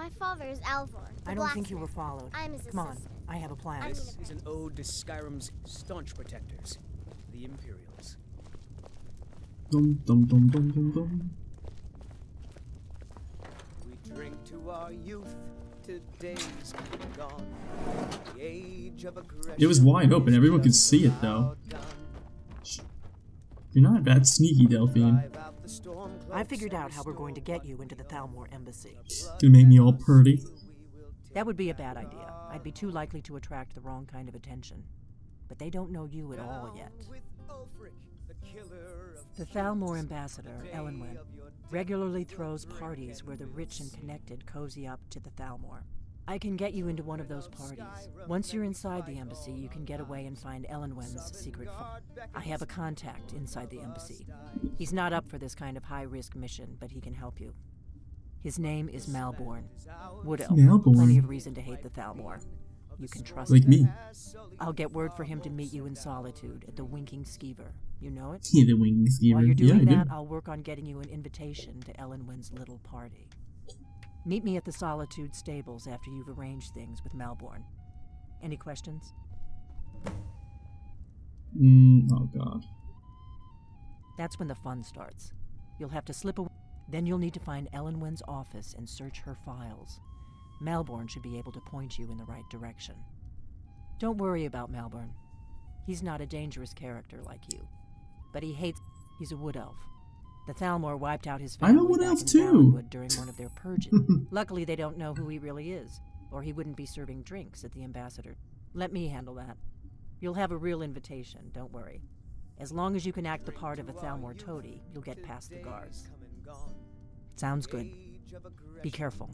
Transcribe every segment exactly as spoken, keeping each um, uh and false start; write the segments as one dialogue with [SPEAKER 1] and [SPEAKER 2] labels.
[SPEAKER 1] My father is Alvor.
[SPEAKER 2] I don't think you were followed.
[SPEAKER 1] I'm his
[SPEAKER 2] Come on,
[SPEAKER 1] assistant.
[SPEAKER 2] I have a plan.
[SPEAKER 3] This is an ode to Skyrim's staunch protectors, the Imperials.
[SPEAKER 4] Dum dum dum dum dum dum.
[SPEAKER 3] We drink to our youth, to days gone. The age of aggression.
[SPEAKER 4] It was wide open. Everyone could see it though. You're not that sneaky, Delphine.
[SPEAKER 2] I figured out how we're going to get you into the Thalmor embassy.
[SPEAKER 4] Gonna make me all purty.
[SPEAKER 2] That would be a bad idea. I'd be too likely to attract the wrong kind of attention. But they don't know you at all yet. The Thalmor ambassador, Elenwen, regularly throws parties where the rich and connected cozy up to the Thalmor. I can get you into one of those parties. Once you're inside the embassy, you can get away and find Elenwen's secret phone. I have a contact inside the embassy. He's not up for this kind of high-risk mission, but he can help you. His name is Malborn. Wood Elf.
[SPEAKER 4] Malborn.
[SPEAKER 2] Plenty of reason to hate the Thalmor. You can trust
[SPEAKER 4] Like
[SPEAKER 2] him.
[SPEAKER 4] me.
[SPEAKER 2] I'll get word for him to meet you in Solitude at the Winking Skeever. You know it?
[SPEAKER 4] Yeah, the wings giver.
[SPEAKER 2] While you're
[SPEAKER 4] Yeah,
[SPEAKER 2] doing
[SPEAKER 4] I
[SPEAKER 2] that,
[SPEAKER 4] do.
[SPEAKER 2] I'll work on getting you an invitation to Elenwen's little party. Meet me at the Solitude stables after you've arranged things with Malborn. Any questions?
[SPEAKER 4] Mm, oh god.
[SPEAKER 2] That's when the fun starts. You'll have to slip away. Then you'll need to find Elenwen's office and search her files. Malborn should be able to point you in the right direction. Don't worry about Malborn. He's not a dangerous character like you. But he hates... He's a wood elf. The Thalmor wiped out his family
[SPEAKER 4] I'm a wood
[SPEAKER 2] back
[SPEAKER 4] elf
[SPEAKER 2] in
[SPEAKER 4] too.
[SPEAKER 2] Valenwood during one of their purges. Luckily, they don't know who he really is, or he wouldn't be serving drinks at the ambassador. Let me handle that. You'll have a real invitation, don't worry. As long as you can act the part of a Thalmor toady, you'll get past the guards. Sounds good. Be careful.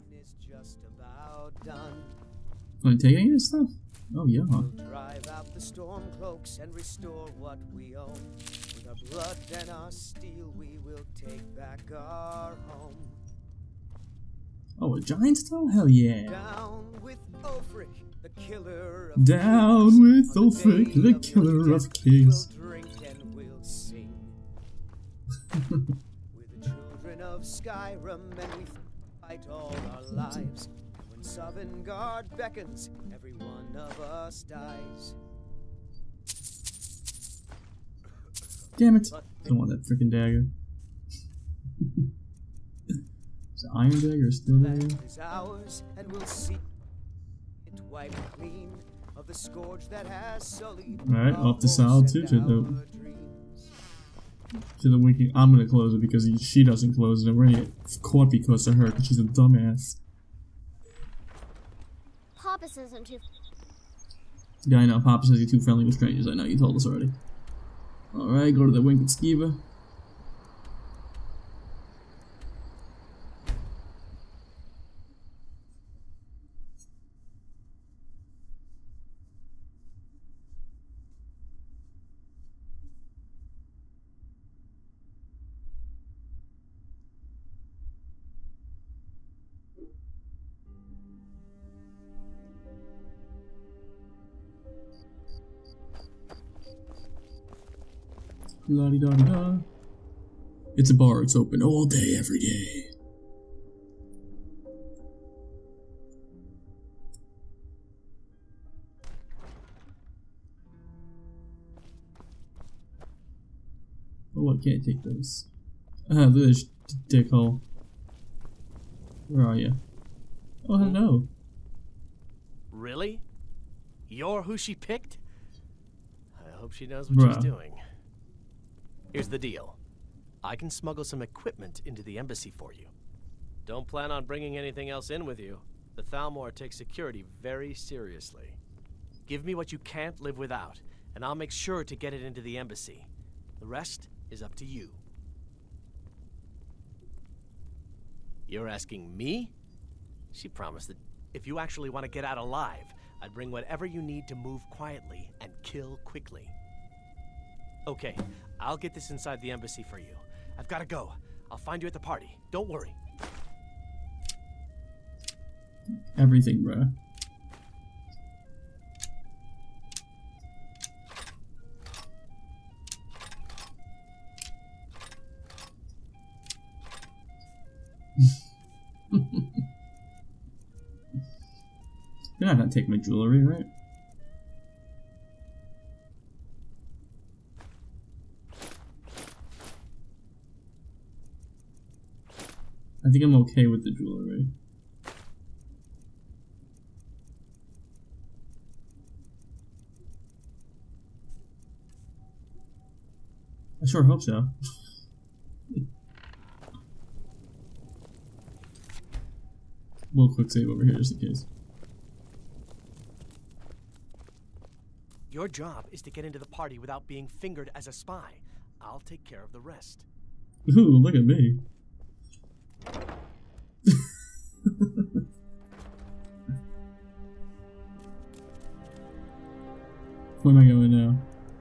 [SPEAKER 4] Are you taking any of this stuff? Oh yeah.
[SPEAKER 3] Drive out the storm cloaks and restore what we own. With our blood and our steel, we will take back our home.
[SPEAKER 4] Oh, a giant skull? Hell yeah.
[SPEAKER 3] Down with Ulfric, the killer of
[SPEAKER 4] Down
[SPEAKER 3] kings.
[SPEAKER 4] with
[SPEAKER 3] On the
[SPEAKER 4] Ulfric,
[SPEAKER 3] day
[SPEAKER 4] the
[SPEAKER 3] of
[SPEAKER 4] killer
[SPEAKER 3] your
[SPEAKER 4] of
[SPEAKER 3] death,
[SPEAKER 4] kings.
[SPEAKER 3] We'll drink and we'll sing. We're the children of Skyrim and we fight all our lives. When Sovngarde beckons, every one of us dies.
[SPEAKER 4] Damn it. Don't want that freaking dagger. Is the iron dagger still there?
[SPEAKER 3] Land is ours, and we'll see it wiped clean of the scourge that has sullied.
[SPEAKER 4] Alright,
[SPEAKER 3] our
[SPEAKER 4] off the
[SPEAKER 3] hopes
[SPEAKER 4] Solitude
[SPEAKER 3] and
[SPEAKER 4] to the,
[SPEAKER 3] our dreams.
[SPEAKER 4] to the winking. I'm gonna close it because she doesn't close it and we're gonna get caught because of her because she's a dumbass.
[SPEAKER 1] Papa isn't too.
[SPEAKER 4] Yeah, I know. Papa says you're too friendly with strangers. I know, you told us already. Alright, go to the Wicked Skeever. La-di-da-di-da. It's a bar, it's open all day, every day. Oh, I can't take those. Ah, look at this dickhole. Where are you? Oh, hello.
[SPEAKER 5] Really? You're who she picked? I hope she knows what
[SPEAKER 4] Bruh.
[SPEAKER 5] she's doing. Here's the deal. I can smuggle some equipment into the embassy for you. Don't plan on bringing anything else in with you. The Thalmor takes security very seriously. Give me what you can't live without, and I'll make sure to get it into the embassy. The rest is up to you. You're asking me? She promised that if you actually want to get out alive, I'd bring whatever you need to move quietly and kill quickly. Okay, I'll get this inside the embassy for you. I've got to go. I'll find you at the party. Don't worry.
[SPEAKER 4] Everything, bruh. not gonna take my jewelry, right? I think I'm okay with the jewelry. I sure hope so. We'll quick save over here just in case.
[SPEAKER 5] Your job is to get into the party without being fingered as a spy. I'll take care of the rest.
[SPEAKER 4] Ooh, look at me. Where am I going now?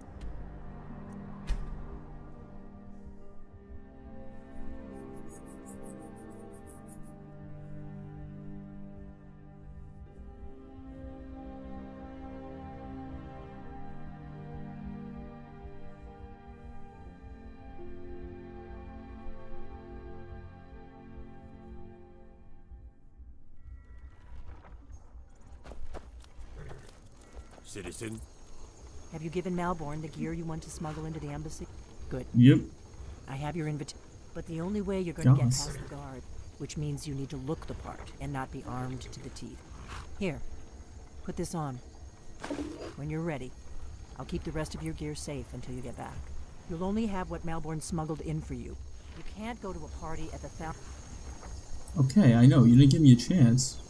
[SPEAKER 6] Citizen?
[SPEAKER 2] Have you given Malborn the gear you want to smuggle into the embassy? Good.
[SPEAKER 4] Yep.
[SPEAKER 2] I have your invitation. But the only way you're going to get
[SPEAKER 4] Yes.
[SPEAKER 2] past the guard, which means you need to look the part and not be armed to the teeth. Here, put this on. When you're ready, I'll keep the rest of your gear safe until you get back. You'll only have what Malborn smuggled in for you. You can't go to a party at the Thal-
[SPEAKER 4] Okay, I know. You didn't give me a chance.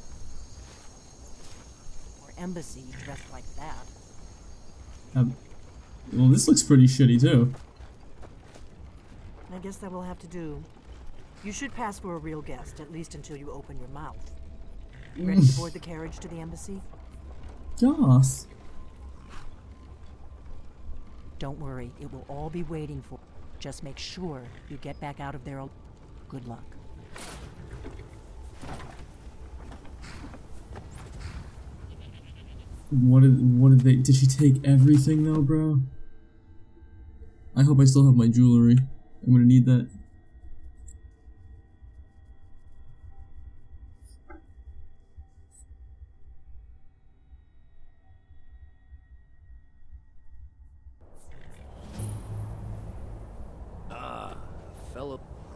[SPEAKER 2] or embassy dressed like that.
[SPEAKER 4] Um, well, this looks pretty shitty too.
[SPEAKER 2] I guess that will have to do. You should pass for a real guest, at least until you open your mouth. Ready to board the carriage to the embassy?
[SPEAKER 4] Yes.
[SPEAKER 2] Don't worry, it will all be waiting for you. Just make sure you get back out of there. al- Good luck.
[SPEAKER 4] What did what did they did she take everything though, bro? I hope I still have my jewelry. I'm gonna need that.
[SPEAKER 5] Ah, fellow.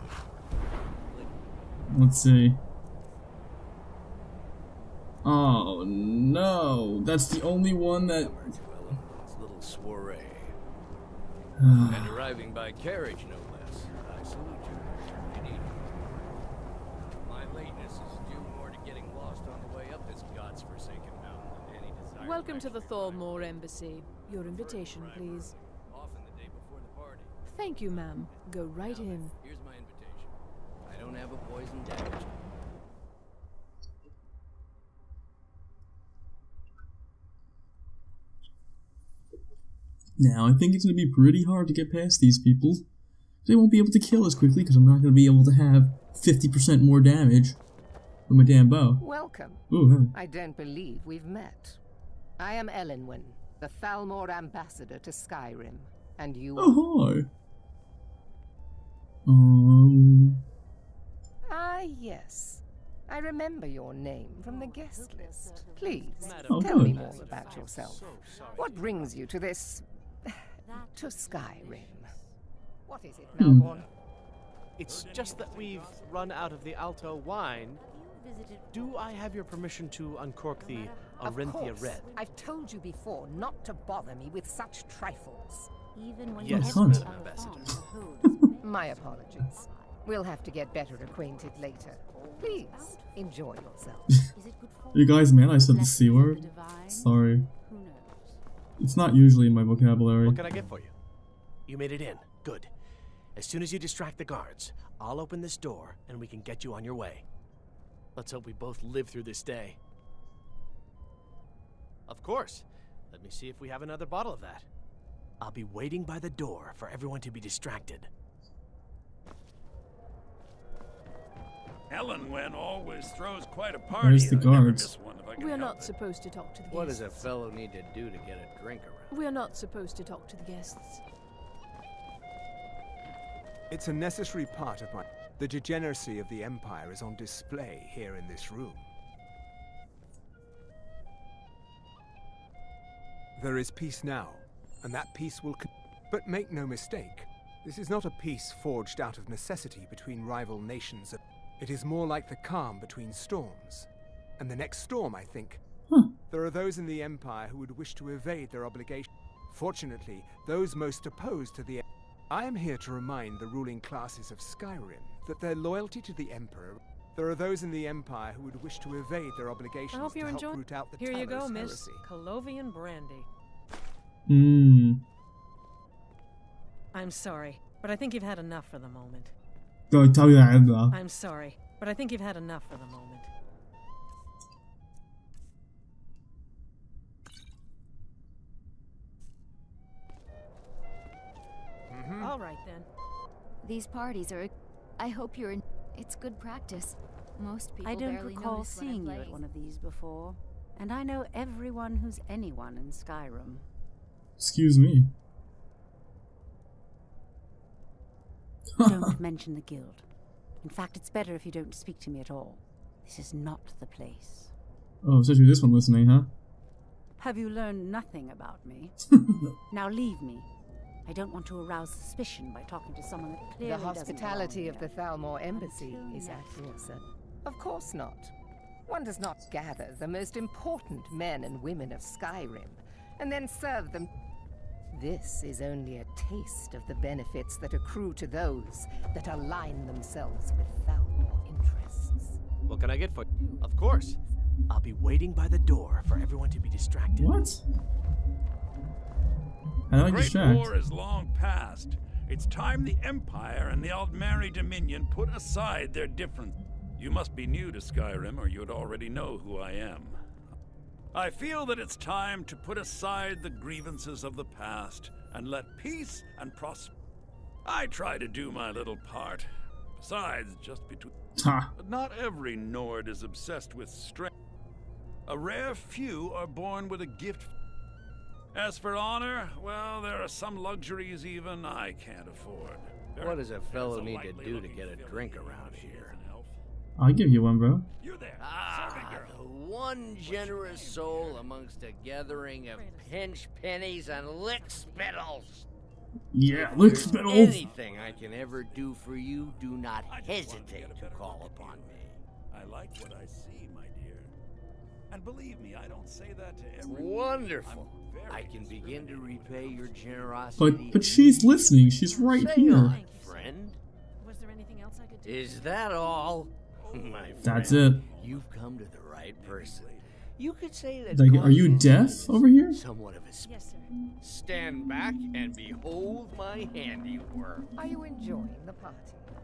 [SPEAKER 4] Let's see. Oh no, that's the only one that.
[SPEAKER 6] Little soiree. And arriving by carriage, no less. I salute you. Indeed. My lateness is due more to getting lost on the way up this god's-forsaken mountain than any desire.
[SPEAKER 7] Welcome to the Thalmor Embassy. Your invitation, please.
[SPEAKER 6] Often the day before the party.
[SPEAKER 7] Thank you, ma'am. Go right in.
[SPEAKER 6] Here's my invitation. I don't have a poison dagger.
[SPEAKER 4] Now I think it's gonna be pretty hard to get past these people. They won't be able to kill as quickly because I'm not gonna be able to have fifty percent more damage with my damn bow.
[SPEAKER 8] Welcome.
[SPEAKER 4] Ooh, huh.
[SPEAKER 8] I don't believe we've met. I am Elenwen, the Thalmor ambassador to Skyrim, and you are...
[SPEAKER 4] Oh hi. Um.
[SPEAKER 8] Ah, yes. I remember your name from the guest list. Please,
[SPEAKER 4] Oh,
[SPEAKER 8] tell me
[SPEAKER 4] good.
[SPEAKER 8] more about yourself. What brings you to this... to Skyrim? What is it,
[SPEAKER 4] Hmm.
[SPEAKER 8] Malborn?
[SPEAKER 5] It's just that we've run out of the Alto wine. Do I have your permission to uncork the
[SPEAKER 8] Of
[SPEAKER 5] Arinthia
[SPEAKER 8] course.
[SPEAKER 5] Red?
[SPEAKER 8] I've told you before not to bother me with such trifles.
[SPEAKER 1] Even when
[SPEAKER 5] Yes,
[SPEAKER 4] Oh,
[SPEAKER 5] Madam
[SPEAKER 1] every
[SPEAKER 5] Ambassador.
[SPEAKER 1] other phone
[SPEAKER 8] My apologies. We'll have to get better acquainted later. Please, enjoy yourself.
[SPEAKER 1] is it good for
[SPEAKER 4] You guys, man, I said the C
[SPEAKER 1] blessings of
[SPEAKER 4] word.
[SPEAKER 1] the divine?
[SPEAKER 4] Sorry.
[SPEAKER 1] Who knows?
[SPEAKER 4] It's not usually in my vocabulary.
[SPEAKER 5] What can I get for you? You made it in. Good. As soon as you distract the guards, I'll open this door and we can get you on your way. Let's hope we both live through this day. Of course. Let me see if we have another bottle of that. I'll be waiting by the door for everyone to be distracted.
[SPEAKER 6] Elenwen always throws quite a party.
[SPEAKER 4] Where's the
[SPEAKER 6] and I never
[SPEAKER 4] guards?
[SPEAKER 6] miss one if I can
[SPEAKER 7] We're
[SPEAKER 6] help
[SPEAKER 7] not
[SPEAKER 6] it.
[SPEAKER 7] supposed to talk to the
[SPEAKER 6] What does
[SPEAKER 7] guests.
[SPEAKER 6] a fellow need to do to get a drink around?
[SPEAKER 7] We're not supposed to talk to the guests.
[SPEAKER 9] It's a necessary part of my... The degeneracy of the Empire is on display here in this room. There is peace now, and that peace will con- But make no mistake, this is not a peace forged out of necessity between rival nations. It is more like the calm between storms. And the next storm, I think.
[SPEAKER 4] Huh.
[SPEAKER 9] There are those in the Empire who would wish to evade their obligation. Fortunately, those most opposed to the... I am here to remind the ruling classes of Skyrim that their loyalty to the Emperor... There are those in the Empire who would wish to evade their obligations
[SPEAKER 10] I hope
[SPEAKER 9] to
[SPEAKER 10] you're
[SPEAKER 9] help
[SPEAKER 10] enjoying.
[SPEAKER 9] root out the
[SPEAKER 10] Here you go,
[SPEAKER 9] Talos
[SPEAKER 10] Miss
[SPEAKER 9] heresy.
[SPEAKER 10] Colovian Brandy.
[SPEAKER 4] Hmm.
[SPEAKER 10] I'm sorry, but I think you've had enough for the moment.
[SPEAKER 4] Go tell you that, though.
[SPEAKER 10] I'm sorry, but I think you've had enough for the moment.
[SPEAKER 9] Mm-hmm.
[SPEAKER 10] All right then.
[SPEAKER 1] These parties are. I hope you're in. It's good practice. Most people
[SPEAKER 11] I don't
[SPEAKER 1] barely
[SPEAKER 11] recall
[SPEAKER 1] notice when I'm
[SPEAKER 11] seeing you at
[SPEAKER 1] playing.
[SPEAKER 11] one of these before, and I know everyone who's anyone in Skyrim.
[SPEAKER 4] Excuse me.
[SPEAKER 11] Don't mention the guild. In fact, it's better if you don't speak to me at all. This is not the place.
[SPEAKER 4] Oh, especially this one listening, huh?
[SPEAKER 11] Have you learned nothing about me? Now leave me. I don't want to arouse suspicion by talking to someone that clearly
[SPEAKER 8] The hospitality
[SPEAKER 11] doesn't
[SPEAKER 8] of the
[SPEAKER 11] belong
[SPEAKER 8] Thalmor
[SPEAKER 11] here.
[SPEAKER 8] embassy
[SPEAKER 11] Until
[SPEAKER 8] is at
[SPEAKER 11] next
[SPEAKER 8] your
[SPEAKER 11] time.
[SPEAKER 8] service. Of course not. One does not gather the most important men and women of Skyrim and then serve them. This is only a taste of the benefits that accrue to those that align themselves with Thalmor interests.
[SPEAKER 5] What can I get for you? Of course. I'll be waiting by the door for everyone to be distracted.
[SPEAKER 4] What? I like
[SPEAKER 12] Great
[SPEAKER 4] distract.
[SPEAKER 12] War is long past. It's time the Empire and the Aldmeri Dominion put aside their difference. You must be new to Skyrim, or you'd already know who I am. I feel that it's time to put aside the grievances of the past and let peace and prosperity. I try to do my little part. Besides, just between...
[SPEAKER 4] Ha.
[SPEAKER 12] But not every Nord is obsessed with strength. A rare few are born with a gift. As for honor, well, there are some luxuries even I can't afford. There-
[SPEAKER 6] What does a fellow
[SPEAKER 12] there's
[SPEAKER 6] need to
[SPEAKER 12] likely
[SPEAKER 6] do to
[SPEAKER 12] looking
[SPEAKER 6] get a
[SPEAKER 12] filly
[SPEAKER 6] drink
[SPEAKER 12] here
[SPEAKER 6] around
[SPEAKER 12] who she
[SPEAKER 6] here?
[SPEAKER 12] is an elf.
[SPEAKER 4] I'll give you one, bro.
[SPEAKER 12] You there,
[SPEAKER 6] Ah,
[SPEAKER 12] serving girl.
[SPEAKER 6] the one generous soul amongst a gathering of pinch pennies and lick spittles.
[SPEAKER 4] Yeah,
[SPEAKER 6] If
[SPEAKER 4] lick
[SPEAKER 6] there's
[SPEAKER 4] spittles.
[SPEAKER 6] Anything I can ever do for you, do not
[SPEAKER 12] I just wanted to
[SPEAKER 6] hesitate
[SPEAKER 12] get a
[SPEAKER 6] to
[SPEAKER 12] better
[SPEAKER 6] call upon
[SPEAKER 12] reputation.
[SPEAKER 6] me.
[SPEAKER 12] I like what I see, my dear. And believe me, I don't say that to everyone.
[SPEAKER 6] Wonderful.
[SPEAKER 12] I'm very
[SPEAKER 6] I can begin to
[SPEAKER 12] discriminating
[SPEAKER 6] repay
[SPEAKER 12] when
[SPEAKER 6] your
[SPEAKER 12] it comes to
[SPEAKER 6] generosity.
[SPEAKER 4] But but she's listening. She's right
[SPEAKER 6] Say
[SPEAKER 4] here.
[SPEAKER 6] on, friend.
[SPEAKER 10] Was there anything else I could do?
[SPEAKER 6] Is that all? My friend,
[SPEAKER 4] That's it.
[SPEAKER 6] You've come to the right person. You could say that.
[SPEAKER 4] Like, are you
[SPEAKER 6] confidence
[SPEAKER 4] deaf over here?
[SPEAKER 6] is Somewhat of a sp-
[SPEAKER 10] Yes, sir.
[SPEAKER 6] Stand back and behold my handiwork.
[SPEAKER 8] Are you enjoying the party?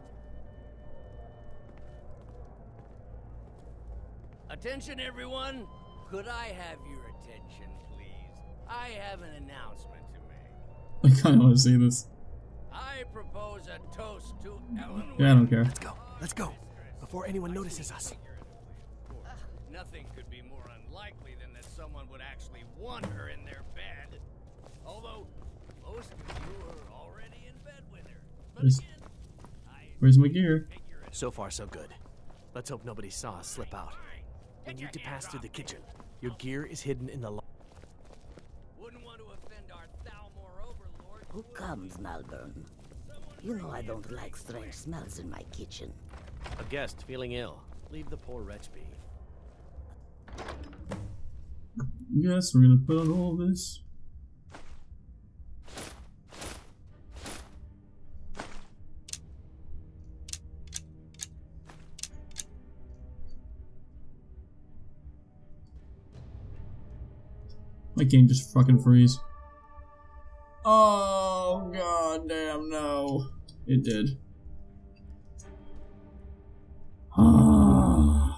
[SPEAKER 6] Attention, everyone. Could I have your attention, please? I have an announcement to make.
[SPEAKER 4] I kind of want to see this.
[SPEAKER 6] I propose a toast to Ellen.
[SPEAKER 4] Yeah, I don't care.
[SPEAKER 5] Let's go. Let's go. Before anyone notices us.
[SPEAKER 6] Nothing could be more unlikely than that someone would actually want her in their bed. Although most of you are already in bed with her. But
[SPEAKER 4] Where's,
[SPEAKER 6] again, I
[SPEAKER 4] where's my gear?
[SPEAKER 6] figure it
[SPEAKER 5] So far, so good. Let's hope nobody saw us slip out. We need to pass through the kitchen. Your gear is hidden in the lo-
[SPEAKER 6] wouldn't want to offend our Thalmor overlord.
[SPEAKER 13] Who comes, Malvern? You know I don't like strange smells in my kitchen.
[SPEAKER 5] A guest feeling ill. Leave the poor wretch be.
[SPEAKER 4] Yes, we're gonna put on all of this. My game just fucking freeze. Oh god damn no. It did. Ah.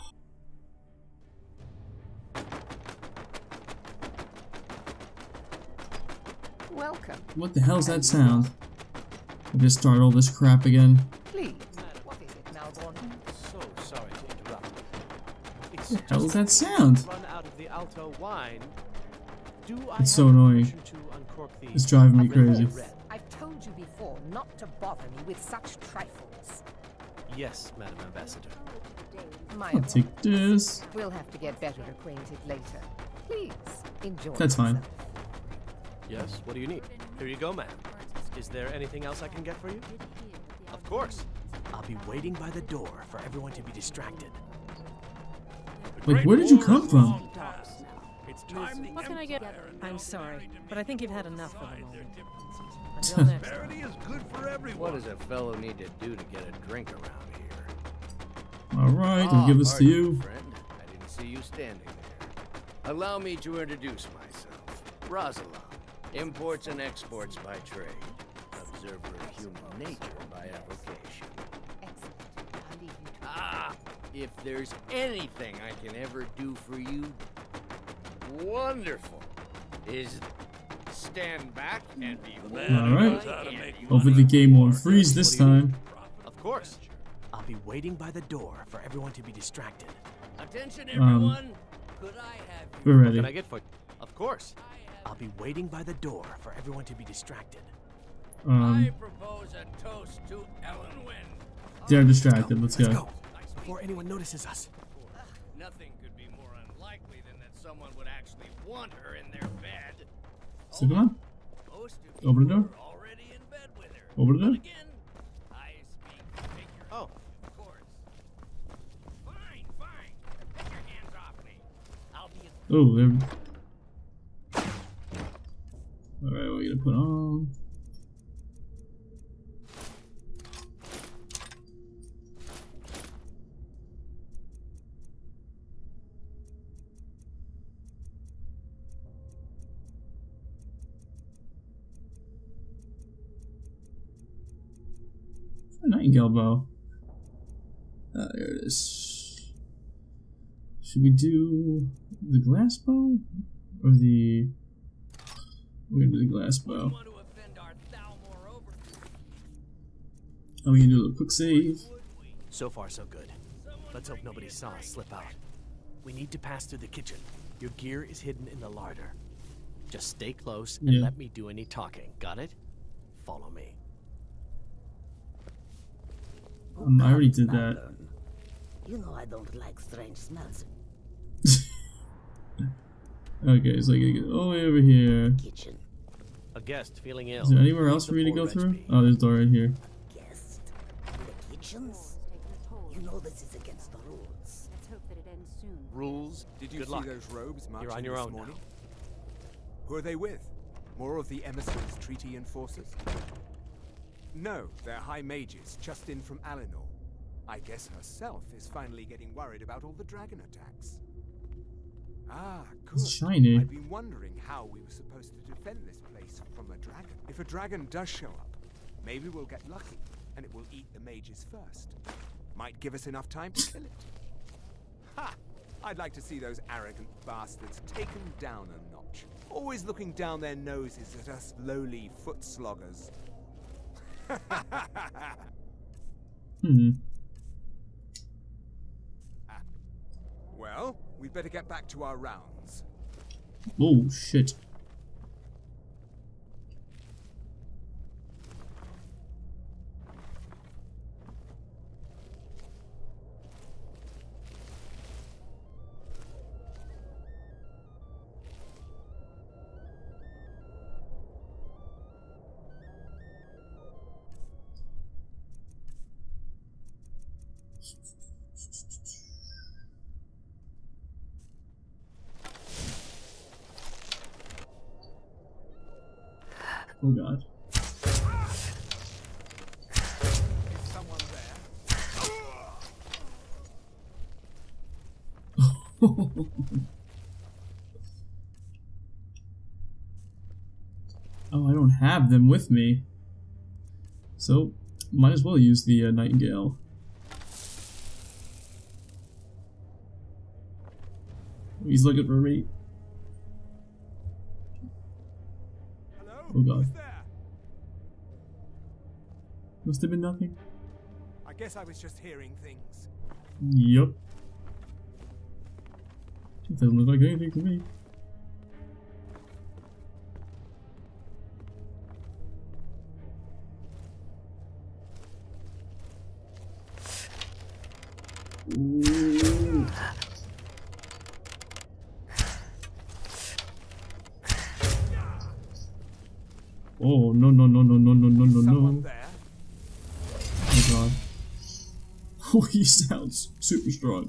[SPEAKER 8] Welcome.
[SPEAKER 4] What the hell's that sound? I just start all this crap again.
[SPEAKER 8] Please. What is it, Malborn?
[SPEAKER 5] So sorry to interrupt. It's
[SPEAKER 4] What the hell is
[SPEAKER 5] just
[SPEAKER 4] that sound?
[SPEAKER 5] Run out of the Alto wine. Do I
[SPEAKER 4] It's so
[SPEAKER 5] have
[SPEAKER 4] annoying.
[SPEAKER 5] permission to uncork the
[SPEAKER 4] It's driving me
[SPEAKER 5] I've read
[SPEAKER 4] crazy.
[SPEAKER 5] what I read.
[SPEAKER 8] I've told you before not to bother me with such trifles.
[SPEAKER 5] Yes, Madam Ambassador.
[SPEAKER 8] My
[SPEAKER 4] I'll take
[SPEAKER 8] apologies.
[SPEAKER 4] this.
[SPEAKER 8] We'll have to get better acquainted later. Please enjoy.
[SPEAKER 4] That's fine.
[SPEAKER 8] yourself.
[SPEAKER 5] Yes, what do you need? Here you go, ma'am. Is there anything else I can get for you? Of course. I'll be waiting by the door for everyone to be distracted.
[SPEAKER 4] Like, where did you come from?
[SPEAKER 12] It's time the
[SPEAKER 10] What can I get?
[SPEAKER 12] Empire and
[SPEAKER 10] I'm
[SPEAKER 12] the
[SPEAKER 10] sorry,
[SPEAKER 12] Almighty
[SPEAKER 10] but I think you've had
[SPEAKER 12] Dominion
[SPEAKER 10] enough for the
[SPEAKER 12] decide their
[SPEAKER 10] moment.
[SPEAKER 12] differences.
[SPEAKER 10] Until next time.
[SPEAKER 12] Prosperity is good for everyone.
[SPEAKER 6] What does a fellow need to do to get a drink around here?
[SPEAKER 4] Alright,
[SPEAKER 6] Ah,
[SPEAKER 4] I'll give this to
[SPEAKER 6] pardon,
[SPEAKER 4] you.
[SPEAKER 6] Friend. I didn't see you standing there. Allow me to introduce myself. Rosalind, imports and exports by trade. Observer of human nature by avocation. Ah, if there's anything I can ever do for you, wonderful, is stand back and be
[SPEAKER 4] Alright. Hopefully the game won't freeze this time.
[SPEAKER 5] Of course. I'll be waiting by the door for everyone to be distracted.
[SPEAKER 6] Attention,
[SPEAKER 4] Um,
[SPEAKER 6] everyone. Could I have you?
[SPEAKER 4] We're
[SPEAKER 5] What
[SPEAKER 4] ready.
[SPEAKER 5] can I get for you? Of course. I'll be waiting by the door for everyone to be distracted.
[SPEAKER 4] Um,
[SPEAKER 6] I propose a toast to Ellen Wynn.
[SPEAKER 4] they're distracted. Let's
[SPEAKER 5] Let's
[SPEAKER 4] go.
[SPEAKER 5] go. Before anyone notices us.
[SPEAKER 6] Nothing could be more unlikely than that someone would actually want her in their bed.
[SPEAKER 4] So come on.
[SPEAKER 6] Most of
[SPEAKER 4] Open the
[SPEAKER 6] you
[SPEAKER 4] door.
[SPEAKER 6] are already in bed with her.
[SPEAKER 4] Open the door.
[SPEAKER 6] But again, I speak figuratively,
[SPEAKER 5] Oh.
[SPEAKER 6] of course. Fine, fine. Take your hands off me. I'll be a
[SPEAKER 4] Oh, there. Alright, what are you gonna put on? A nightingale bow. Ah, there it is. Should we do the glass bow or the? We're gonna do the glass bow.
[SPEAKER 6] want to offend our Thalmor over.
[SPEAKER 4] Oh, we can do a little quick save.
[SPEAKER 5] So far, so good. Let's hope nobody saw us slip out. We need to pass through the kitchen. Your gear is hidden in the larder. Just stay close and
[SPEAKER 4] Yeah.
[SPEAKER 5] let me do any talking. Got it? Follow me.
[SPEAKER 4] Um, I already did that.
[SPEAKER 13] Malone. You know I don't like strange smells
[SPEAKER 4] Okay, so I gotta get all the way over here.
[SPEAKER 13] in the kitchen.
[SPEAKER 5] A guest feeling ill.
[SPEAKER 4] Is there anywhere
[SPEAKER 5] Leave
[SPEAKER 4] else
[SPEAKER 5] the
[SPEAKER 4] for me to
[SPEAKER 5] poor
[SPEAKER 4] go through?
[SPEAKER 5] wretch be.
[SPEAKER 4] Oh, there's a door right here.
[SPEAKER 13] Guest in the kitchens. You know this is against the rules.
[SPEAKER 11] Let's hope that it ends soon.
[SPEAKER 5] Rules.
[SPEAKER 9] Did you
[SPEAKER 5] Good
[SPEAKER 9] see
[SPEAKER 5] luck.
[SPEAKER 9] those robes marching
[SPEAKER 5] You're on your
[SPEAKER 9] this
[SPEAKER 5] own now.
[SPEAKER 9] morning? Who are they with? More of the emissaries' treaty enforcers? No, they're high mages, just in from Alinor. I guess herself is finally getting worried about all the dragon attacks. Ah, good.
[SPEAKER 4] It's shiny.
[SPEAKER 9] I've been wondering how we were supposed to defend this place from a dragon. If a dragon does show up, maybe we'll get lucky, and it will eat the mages first. Might give us enough time to kill it. Ha! I'd like to see those arrogant bastards taken down a notch. Always looking down their noses at us lowly foot sloggers.
[SPEAKER 4] Hmm.
[SPEAKER 9] Well, we'd better get back to our rounds.
[SPEAKER 4] Oh shit. Oh god.
[SPEAKER 9] Is someone there?
[SPEAKER 4] Oh, I don't have them with me. So, might as well use the uh, nightingale. He's looking for me.
[SPEAKER 9] Hello?
[SPEAKER 4] Oh god.
[SPEAKER 9] Who's there?
[SPEAKER 4] Must have been nothing.
[SPEAKER 9] I guess I was just hearing things.
[SPEAKER 4] Yup. It doesn't look like anything to me. Ooh. Oh no no no no no no no no
[SPEAKER 9] Someone
[SPEAKER 4] no!
[SPEAKER 9] there?
[SPEAKER 4] Oh god! Oh, he sounds super strong.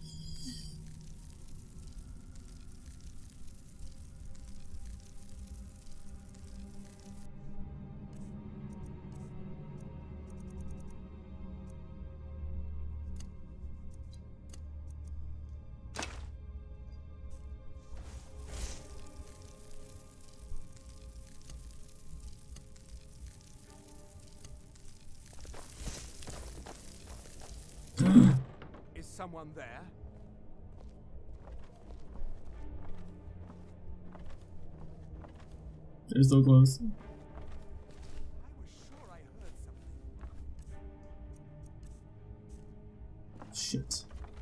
[SPEAKER 9] Is someone there?
[SPEAKER 4] They're so close.
[SPEAKER 9] I was sure I heard something.
[SPEAKER 4] Shit.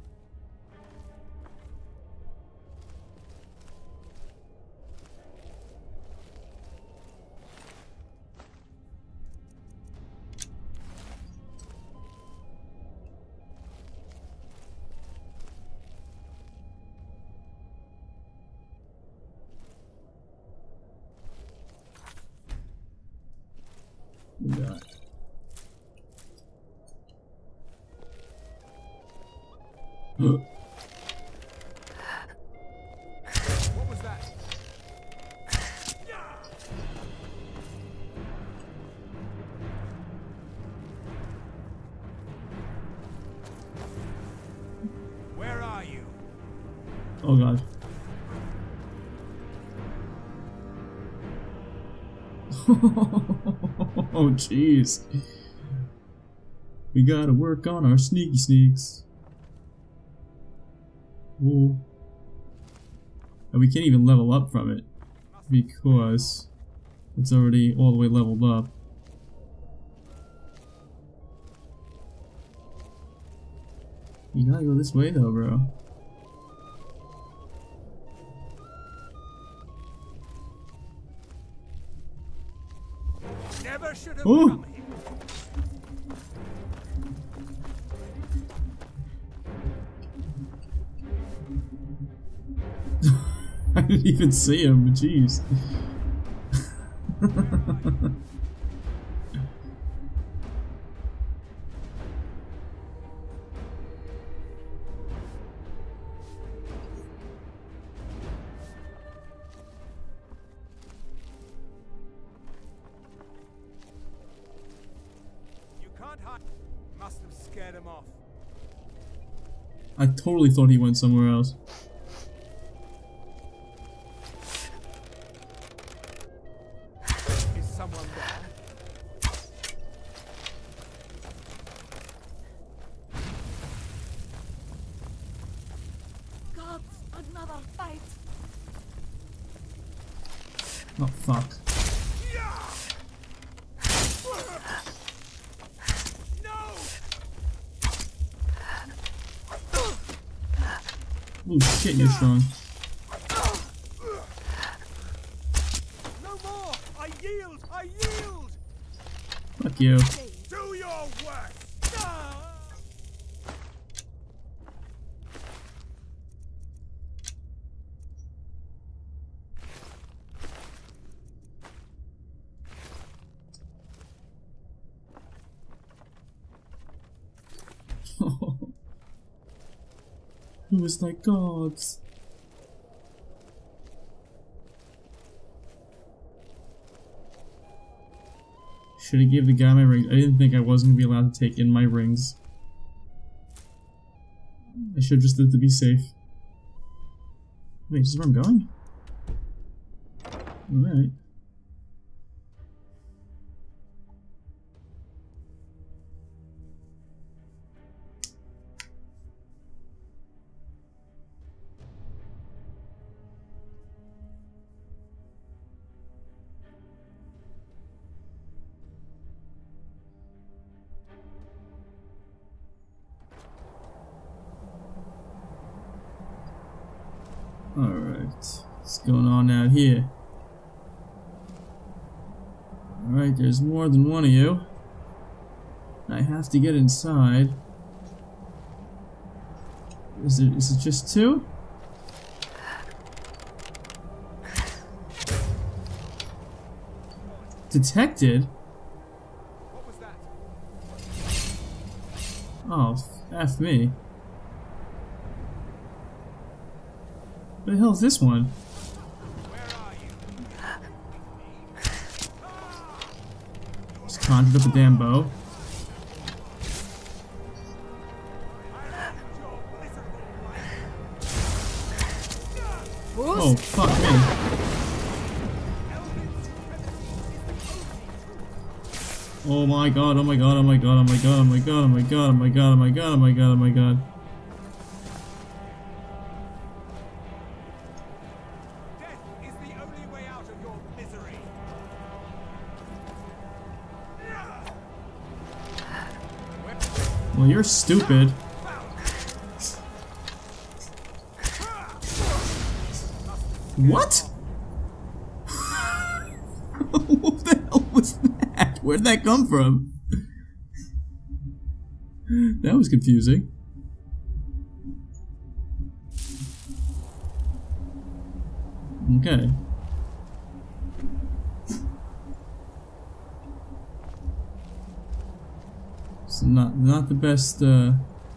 [SPEAKER 4] We got.
[SPEAKER 9] What was that? Where are you?
[SPEAKER 4] Oh god. Oh jeez. We gotta work on our sneaky sneaks. Ooh. And we can't even level up from it because it's already all the way leveled up. You gotta go this way though, bro.
[SPEAKER 9] Never should have
[SPEAKER 4] Ooh.
[SPEAKER 9] come here.
[SPEAKER 4] I didn't even see him, jeez.
[SPEAKER 9] You can't hide. Must have scared him off.
[SPEAKER 4] I totally thought he went somewhere else.
[SPEAKER 9] Is someone there?
[SPEAKER 13] Gods, another fight.
[SPEAKER 4] Oh fuck. Oh shit, you're strong.
[SPEAKER 9] No more! I yield! I yield!
[SPEAKER 4] Fuck you.
[SPEAKER 9] Do your worst!
[SPEAKER 4] Who is like gods? Should have gave the guy my rings. I didn't think I was gonna be allowed to take in my rings. I should have just did to be safe. Wait, this is where I'm going? Alright. Alright, what's going on out here? Alright, there's more than one of you. I have to get inside. Is it, is it just two? Detected?
[SPEAKER 9] What was that?
[SPEAKER 4] Oh, F me. What the hell is this one? Just conjured up a damn bow. Oh, fuck me. Oh my god, oh my god, oh my god, oh my god, oh my god, oh my god, oh my god, oh my god, oh my god, oh my god.
[SPEAKER 9] Death is the only way out of your misery.
[SPEAKER 4] Well, you're stupid. What? What the hell was that? Where'd that come from? That was confusing. Okay. So not not the best uh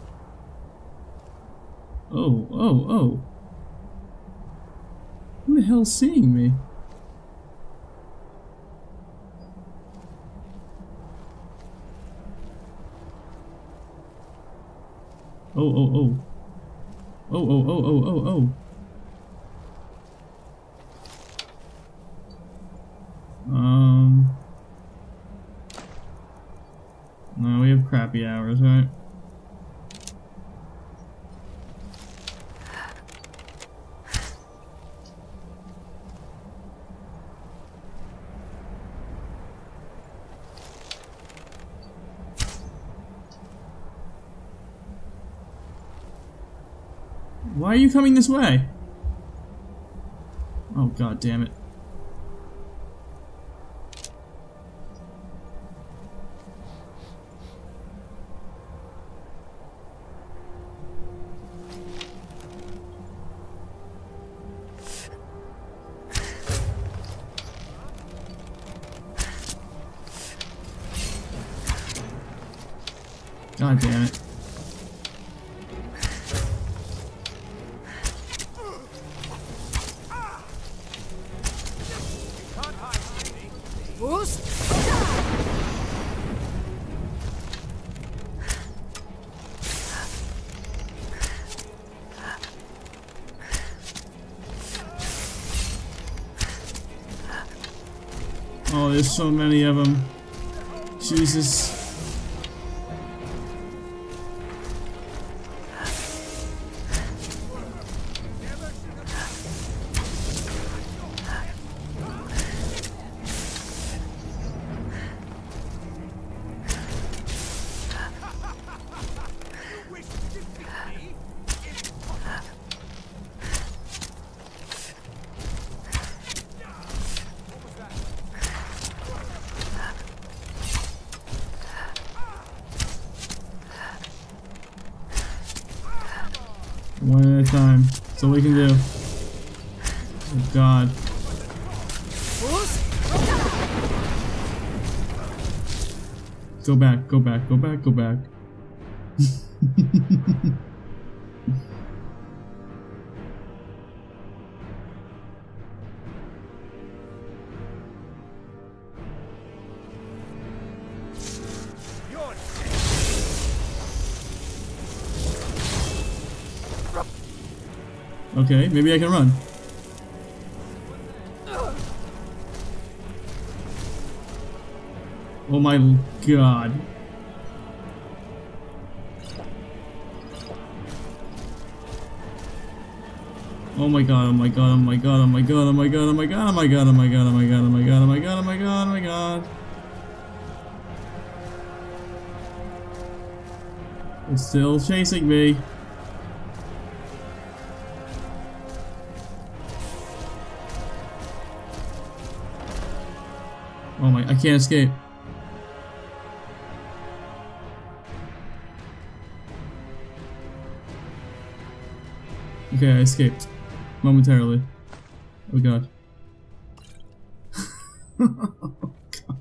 [SPEAKER 4] Oh, oh, oh. Who the hell's seeing me? Oh, oh, oh. Oh, oh, oh, oh, oh, oh. Um. No, we have crappy hours, right? Why are you coming this way? Oh, god damn it. God damn it. Oh, there's so many of them. Jesus. One at a time. That's all we can do. Oh god. Go back, go back, go back, go back. Okay, maybe I can run. Oh my god. Oh my god, oh my god, oh my god, oh my god, oh my god, oh my god, oh my god, oh my god, oh my god, oh my god, oh my god, oh my god, oh my god. It's still chasing me. Oh my, I can't escape. Okay, I escaped. Momentarily. Oh god. Oh god.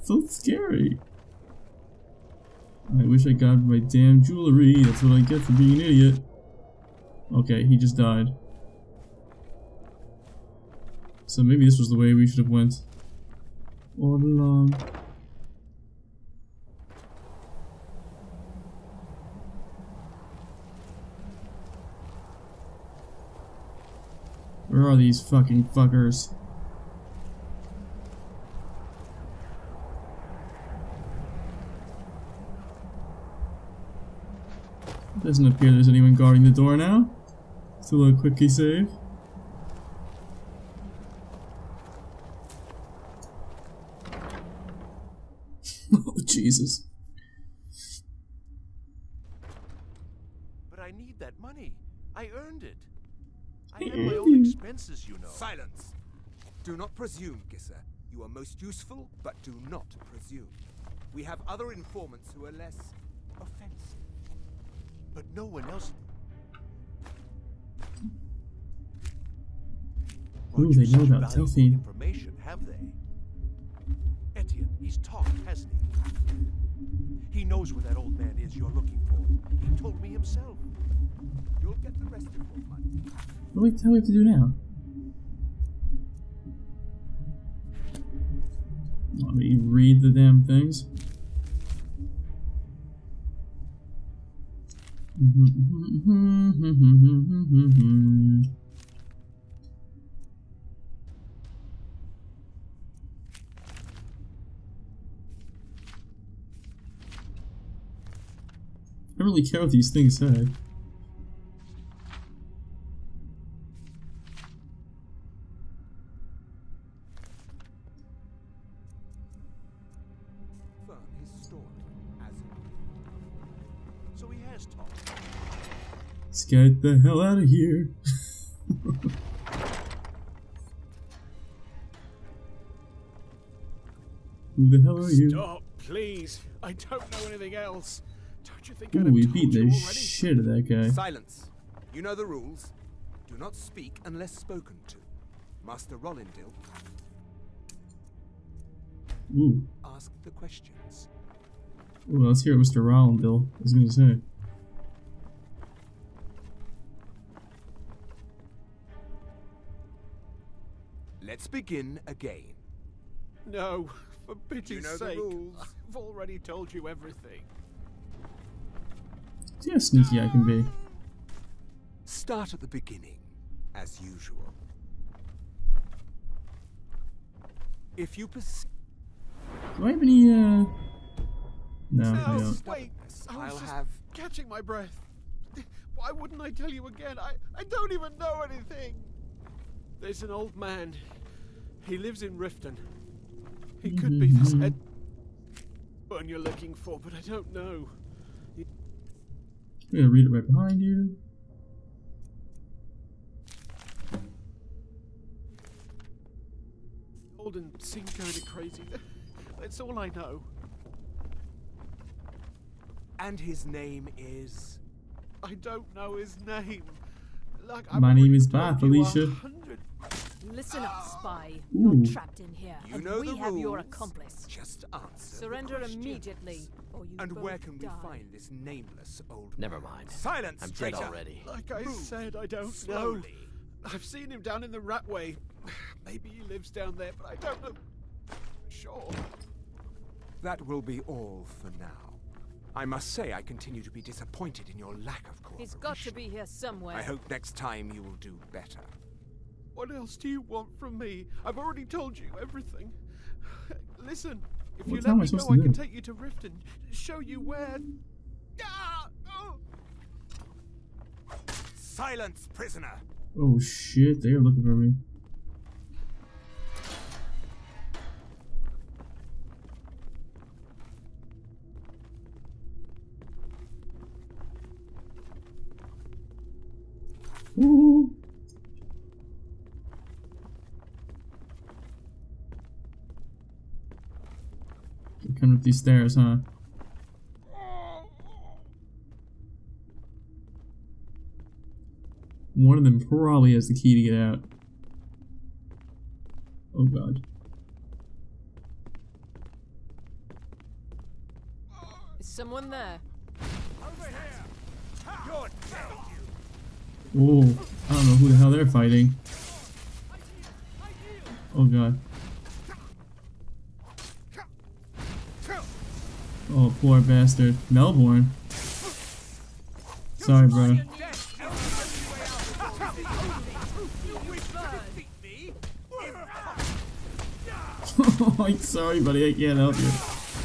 [SPEAKER 4] So scary. I wish I got my damn jewelry. That's what I get for being an idiot. Okay, he just died. So maybe this was the way we should have went all along. Where are these fucking fuckers? Doesn't appear there's anyone guarding the door now. So a quickly save. Oh, Jesus.
[SPEAKER 14] But I need that money. I earned it. I have my own expenses, you know.
[SPEAKER 9] Silence! Do not presume, Gisser. You are most useful, but do not presume. We have other informants who are less offensive.
[SPEAKER 14] But no one else.
[SPEAKER 4] Ooh, they know about Delphine.
[SPEAKER 14] Information, have they? Etienne, he's talked, hasn't he? He knows where that old man is you're looking for. He told me himself.
[SPEAKER 9] You'll get the rest of your money.
[SPEAKER 4] What do we have to do now? Let me read the damn things. I don't really care what these things say.
[SPEAKER 14] So he has talked.
[SPEAKER 4] Let's get the hell out of here. Who the hell are you?
[SPEAKER 14] Stop, please. I don't know anything else. Don't you think
[SPEAKER 4] Ooh,
[SPEAKER 14] I'd have
[SPEAKER 4] we
[SPEAKER 14] told
[SPEAKER 4] beat
[SPEAKER 14] you
[SPEAKER 4] the
[SPEAKER 14] already?
[SPEAKER 4] shit of that guy.
[SPEAKER 9] Silence. You know the rules. Do not speak unless spoken to. Master Rollindil.
[SPEAKER 4] Ooh.
[SPEAKER 9] Ask the questions.
[SPEAKER 4] Ooh, let's hear what Mister Rollindil is going to say.
[SPEAKER 9] Let's begin again.
[SPEAKER 14] No, for pity's
[SPEAKER 9] You know the
[SPEAKER 14] sake.
[SPEAKER 9] rules.
[SPEAKER 14] I've already told you everything.
[SPEAKER 4] See how sneaky I can be.
[SPEAKER 9] Start at the beginning, as usual. If you perceive...
[SPEAKER 4] Do I have any, uh... No,
[SPEAKER 14] No,
[SPEAKER 4] I don't.
[SPEAKER 14] wait. I was
[SPEAKER 9] I'll
[SPEAKER 14] just
[SPEAKER 9] have...
[SPEAKER 14] catching my breath. Why wouldn't I tell you again? I, I don't even know anything. There's an old man. He lives in Riften. He could be this Ed one you're looking for, but I don't know. He
[SPEAKER 4] I'm gonna read it right behind you.
[SPEAKER 14] old and seemed kind of crazy. That's all I know.
[SPEAKER 9] And his name is...
[SPEAKER 14] I don't know his name. Like,
[SPEAKER 4] My name is Bath, Alicia.
[SPEAKER 10] Listen up, spy.
[SPEAKER 4] Ooh.
[SPEAKER 10] You're trapped in here,
[SPEAKER 9] You
[SPEAKER 10] and
[SPEAKER 9] know
[SPEAKER 10] we
[SPEAKER 9] the
[SPEAKER 10] have your
[SPEAKER 9] rules.
[SPEAKER 10] accomplice.
[SPEAKER 9] Just answer the
[SPEAKER 10] Surrender
[SPEAKER 9] questions.
[SPEAKER 10] immediately, or you
[SPEAKER 9] And
[SPEAKER 10] both
[SPEAKER 9] where can we
[SPEAKER 10] die.
[SPEAKER 9] find this nameless old
[SPEAKER 5] Never
[SPEAKER 9] man?
[SPEAKER 5] mind.
[SPEAKER 9] Silence,
[SPEAKER 5] I'm dead
[SPEAKER 9] traitor.
[SPEAKER 5] already.
[SPEAKER 14] Like I
[SPEAKER 9] Move.
[SPEAKER 14] said, I don't
[SPEAKER 9] Slowly.
[SPEAKER 14] know. I've seen him down in the Ratway. Maybe he lives down there, but I don't know. Sure.
[SPEAKER 9] That will be all for now. I must say I continue to be disappointed in your lack of cooperation.
[SPEAKER 10] He's got to be here somewhere.
[SPEAKER 9] I hope next time you will do better.
[SPEAKER 14] What else do you want from me? I've already told you everything. Listen, if you
[SPEAKER 4] What
[SPEAKER 14] let
[SPEAKER 4] am I
[SPEAKER 14] me
[SPEAKER 4] supposed
[SPEAKER 14] go,
[SPEAKER 4] to
[SPEAKER 14] I can
[SPEAKER 4] do?
[SPEAKER 14] take you to Riften, show you where. Ah! Oh!
[SPEAKER 9] Silence, prisoner!
[SPEAKER 4] Oh shit, they are looking for me. Ooh. They're coming up these stairs, huh? One of them probably has the key to get out. Oh god.
[SPEAKER 10] Is someone there?
[SPEAKER 6] Over here. You're dead,
[SPEAKER 4] Oh, I don't know who the hell they're fighting. Oh god. Oh, poor bastard. Melbourne. Sorry, bro. I'm sorry, buddy. I can't help you.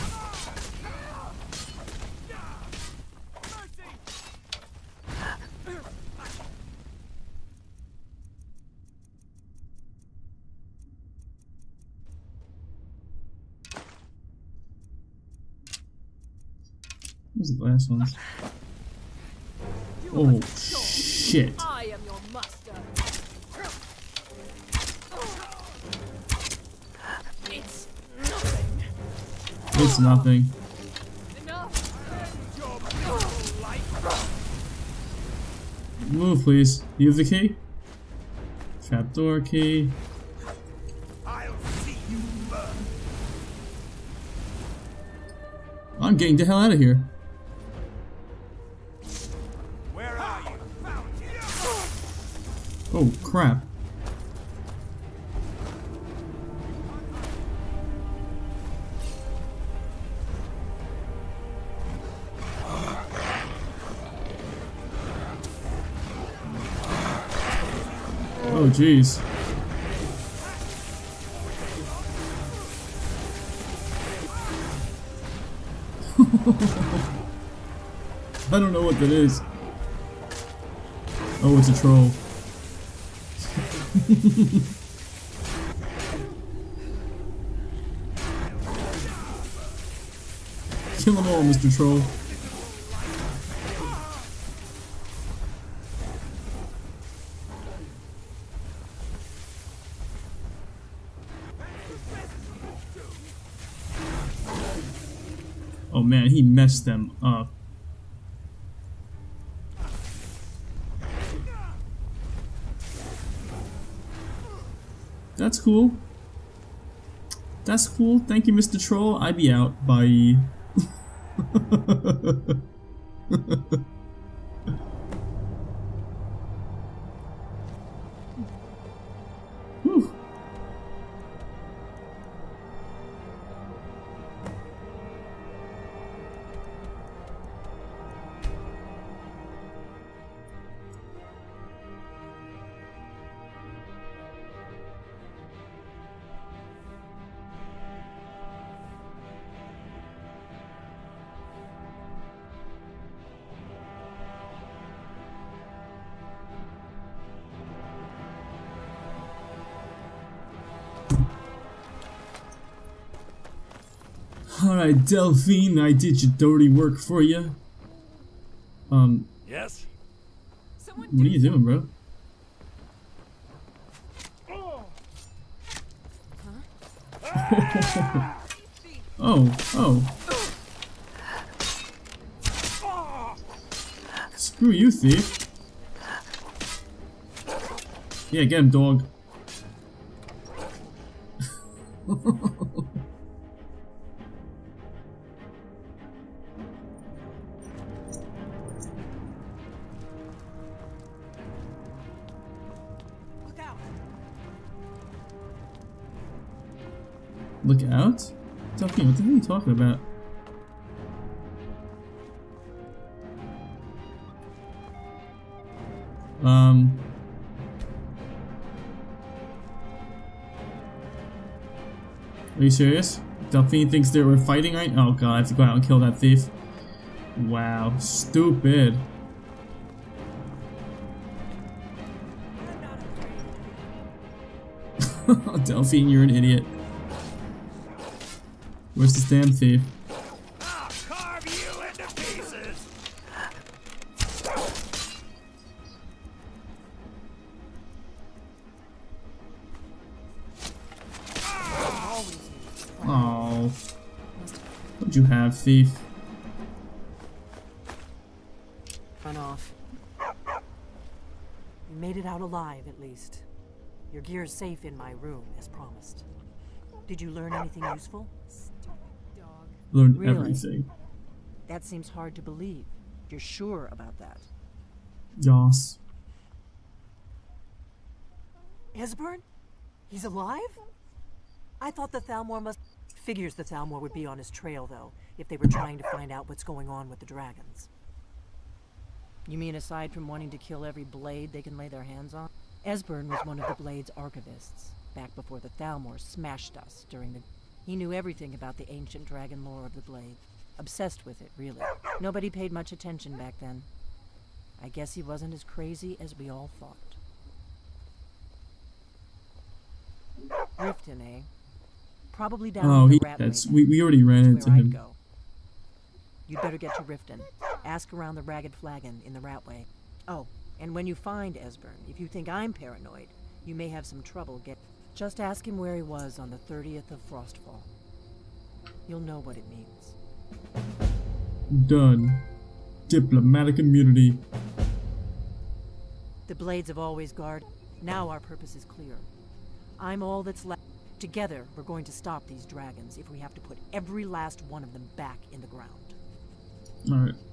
[SPEAKER 4] Where's the last ones? Oh, shit.
[SPEAKER 10] I am your master. It's nothing.
[SPEAKER 4] It's nothing. Move, please. You have the key? Trapdoor key.
[SPEAKER 6] I'll see you burn.
[SPEAKER 4] I'm getting the hell out of here.
[SPEAKER 6] Where are you? Found you.
[SPEAKER 4] Oh, crap. Oh, jeez. I don't know what that is. Oh, it's a troll. Kill them all, Mister Troll. Oh man, he messed them up. That's cool. That's cool. Thank you, Mister Troll. I be out. Bye. Whew. Alright, Delphine, I did your dirty work for you. Um.
[SPEAKER 12] Yes?
[SPEAKER 4] What are you doing, bro? Oh, oh. Screw you, thief. Yeah, get him, dog. Look out? Delphine, what the hell are you talking about? Um. Are you serious? Delphine thinks they were fighting right? Oh god, I have to go out and kill that thief. Wow, stupid. Delphine, you're an idiot. Where's this damn thief?
[SPEAKER 6] I'll carve you into pieces.
[SPEAKER 4] Oh. What'd you have, thief?
[SPEAKER 2] Run off. You made it out alive, at least. Your gear's safe in my room, as promised. Did you learn anything useful?
[SPEAKER 4] Learned
[SPEAKER 2] Really?
[SPEAKER 4] everything.
[SPEAKER 2] That seems hard to believe. You're sure about that?
[SPEAKER 4] Yas.
[SPEAKER 2] Esbern? He's alive? I thought the Thalmor must... Figures the Thalmor would be on his trail, though, if they were trying to find out what's going on with the dragons. You mean aside from wanting to kill every blade they can lay their hands on? Esbern was one of the Blade's archivists, back before the Thalmor smashed us during the... He knew everything about the ancient dragon lore of the Blade. Obsessed with it, really. Nobody paid much attention back then. I guess he wasn't as crazy as we all thought. Riften, eh? Probably down
[SPEAKER 4] Oh,
[SPEAKER 2] the
[SPEAKER 4] he,
[SPEAKER 2] rat
[SPEAKER 4] that's
[SPEAKER 2] way.
[SPEAKER 4] we, we already ran
[SPEAKER 2] That's
[SPEAKER 4] into
[SPEAKER 2] where I'd
[SPEAKER 4] him.
[SPEAKER 2] go. You'd better get to Riften. Ask around the Ragged Flagon in the Ratway. Oh, and when you find Esbern, if you think I'm paranoid, you may have some trouble get... Just ask him where he was on the thirtieth of Frostfall. You'll know what it means.
[SPEAKER 4] Done. Diplomatic immunity.
[SPEAKER 2] The Blades have always guarded. Now our purpose is clear. I'm all that's left. Together, we're going to stop these dragons if we have to put every last one of them back in the ground.
[SPEAKER 4] Alright.